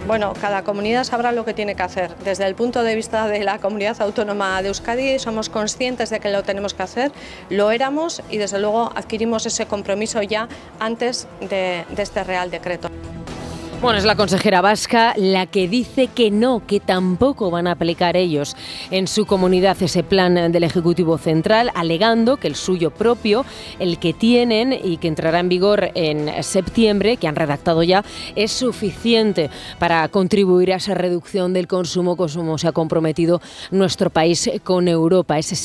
Bueno, cada comunidad sabrá lo que tiene que hacer. Desde el punto de vista de la Comunidad Autónoma de Euskadi somos conscientes de que lo tenemos que hacer, lo éramos y desde luego adquirimos ese compromiso ya antes de este Real Decreto. Bueno, es la consejera vasca la que dice que no, que tampoco van a aplicar ellos en su comunidad ese plan del Ejecutivo Central, alegando que el suyo propio, el que tienen y que entrará en vigor en septiembre, que han redactado ya, es suficiente para contribuir a esa reducción del consumo, como se ha comprometido nuestro país con Europa, ese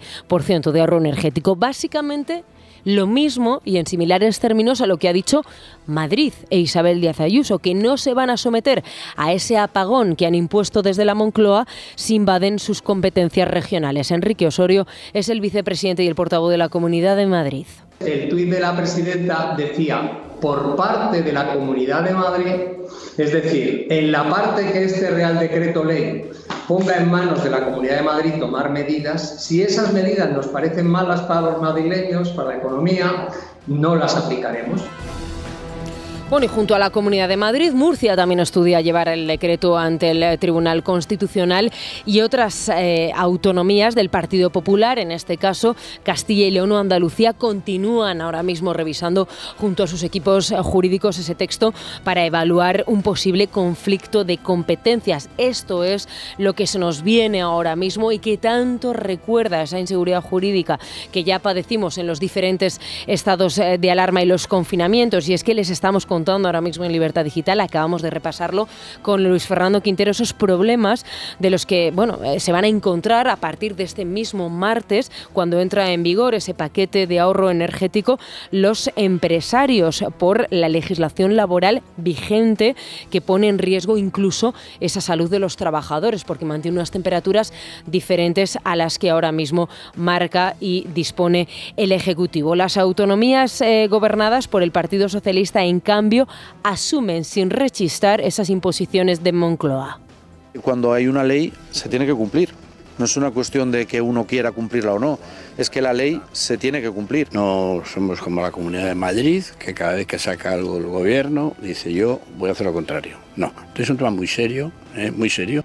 7% de ahorro energético. Básicamente lo mismo y en similares términos a lo que ha dicho Madrid e Isabel Díaz Ayuso, que no se van a someter a ese apagón que han impuesto desde la Moncloa si invaden sus competencias regionales. Enrique Osorio es el vicepresidente y el portavoz de la Comunidad de Madrid. El tuit de la presidenta decía, por parte de la Comunidad de Madrid, es decir, en la parte que este Real Decreto Ley ponga en manos de la Comunidad de Madrid tomar medidas, si esas medidas nos parecen malas para los madrileños, para la economía, no las aplicaremos. Bueno, y junto a la Comunidad de Madrid, Murcia también estudia llevar el decreto ante el Tribunal Constitucional y otras autonomías del Partido Popular, en este caso Castilla y León o Andalucía, continúan ahora mismo revisando junto a sus equipos jurídicos ese texto para evaluar un posible conflicto de competencias. Esto es lo que se nos viene ahora mismo y que tanto recuerda esa inseguridad jurídica que ya padecimos en los diferentes estados de alarma y los confinamientos. Y es que les estamos contando ahora mismo en Libertad Digital, acabamos de repasarlo con Luis Fernando Quintero, esos problemas de los que se van a encontrar a partir de este mismo martes, cuando entra en vigor ese paquete de ahorro energético, los empresarios por la legislación laboral vigente que pone en riesgo incluso esa salud de los trabajadores, porque mantiene unas temperaturas diferentes a las que ahora mismo marca y dispone el Ejecutivo. Las autonomías gobernadas por el Partido Socialista, en cambio, asumen sin rechistar esas imposiciones de Moncloa. Cuando hay una ley se tiene que cumplir. No es una cuestión de que uno quiera cumplirla o no, es que la ley se tiene que cumplir. No somos como la Comunidad de Madrid, que cada vez que saca algo el gobierno dice yo voy a hacer lo contrario. No, esto es un tema muy serio, muy serio.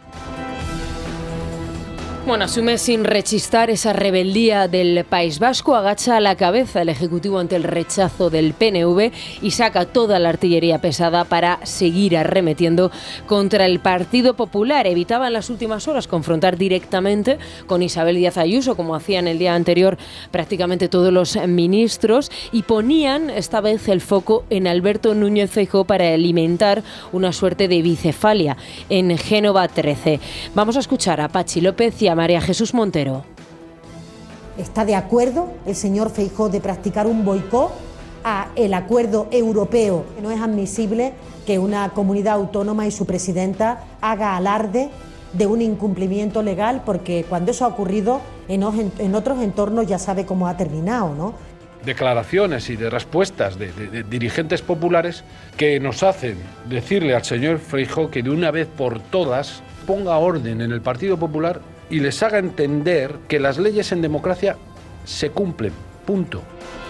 Bueno, asume sin rechistar esa rebeldía del País Vasco, agacha la cabeza el Ejecutivo ante el rechazo del PNV y saca toda la artillería pesada para seguir arremetiendo contra el Partido Popular. Evitaba en las últimas horas confrontar directamente con Isabel Díaz Ayuso, como hacían el día anterior prácticamente todos los ministros, y ponían esta vez el foco en Alberto Núñez Feijóo para alimentar una suerte de bicefalia en Génova 13. Vamos a escuchar a Patxi López y a María Jesús Montero. ¿Está de acuerdo el señor Feijóo de practicar un boicot al acuerdo europeo? No es admisible que una comunidad autónoma y su presidenta haga alarde de un incumplimiento legal, porque cuando eso ha ocurrido en otros entornos ya sabe cómo ha terminado, ¿no? Declaraciones y de respuestas de dirigentes populares que nos hacen decirle al señor Feijóo que de una vez por todas ponga orden en el Partido Popular y les haga entender que las leyes en democracia se cumplen, punto.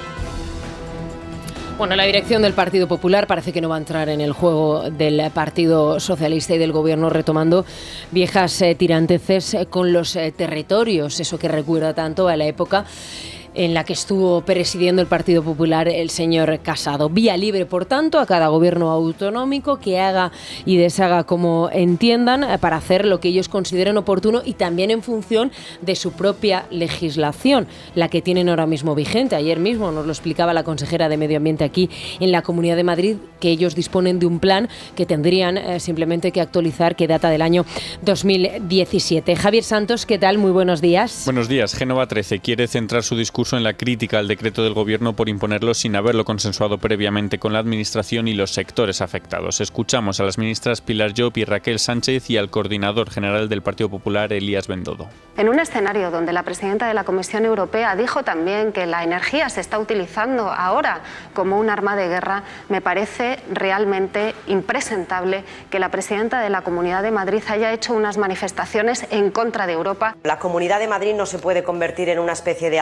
Bueno, la dirección del Partido Popular parece que no va a entrar en el juego del Partido Socialista y del Gobierno, retomando viejas tiranteces con los territorios, eso que recuerda tanto a la época en la que estuvo presidiendo el Partido Popular el señor Casado. Vía libre, por tanto, a cada gobierno autonómico que haga y deshaga como entiendan para hacer lo que ellos consideren oportuno y también en función de su propia legislación, la que tienen ahora mismo vigente. Ayer mismo nos lo explicaba la consejera de Medio Ambiente aquí en la Comunidad de Madrid, que ellos disponen de un plan que tendrían simplemente que actualizar, que data del año 2017. Javier Santos, ¿qué tal? Muy buenos días. Buenos días. Génova 13 quiere centrar su discurso en la crítica al decreto del Gobierno por imponerlo sin haberlo consensuado previamente con la Administración y los sectores afectados. Escuchamos a las ministras Pilar Llop y Raquel Sánchez y al coordinador general del Partido Popular, Elías Bendodo. En un escenario donde la presidenta de la Comisión Europea dijo también que la energía se está utilizando ahora como un arma de guerra, me parece realmente impresentable que la presidenta de la Comunidad de Madrid haya hecho unas manifestaciones en contra de Europa. La Comunidad de Madrid no se puede convertir en una especie de aldea gala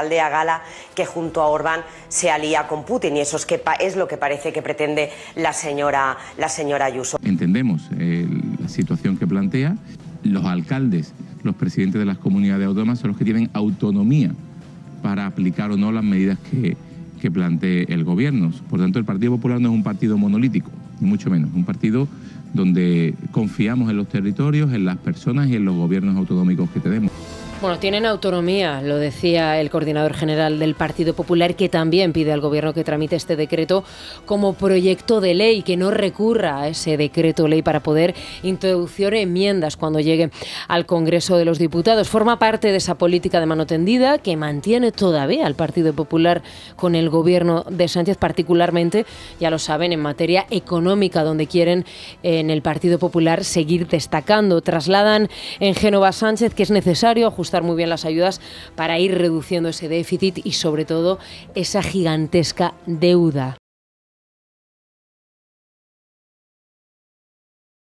señala que junto a Orbán se alía con Putin, y eso es lo que parece que pretende la señora Ayuso. Entendemos la situación que plantea. Los alcaldes, los presidentes de las comunidades autónomas son los que tienen autonomía para aplicar o no las medidas que plantee el gobierno. Por tanto, el Partido Popular no es un partido monolítico, ni mucho menos. Es un partido donde confiamos en los territorios, en las personas y en los gobiernos autonómicos que tenemos. Bueno, tienen autonomía, lo decía el coordinador general del Partido Popular, que también pide al Gobierno que tramite este decreto como proyecto de ley, que no recurra a ese decreto ley para poder introducir enmiendas cuando llegue al Congreso de los Diputados. Forma parte de esa política de mano tendida que mantiene todavía al Partido Popular con el Gobierno de Sánchez, particularmente, ya lo saben, en materia económica, donde quieren en el Partido Popular seguir destacando. Trasladan en Génova Sánchez que es necesario ajustar muy bien las ayudas para ir reduciendo ese déficit y sobre todo esa gigantesca deuda.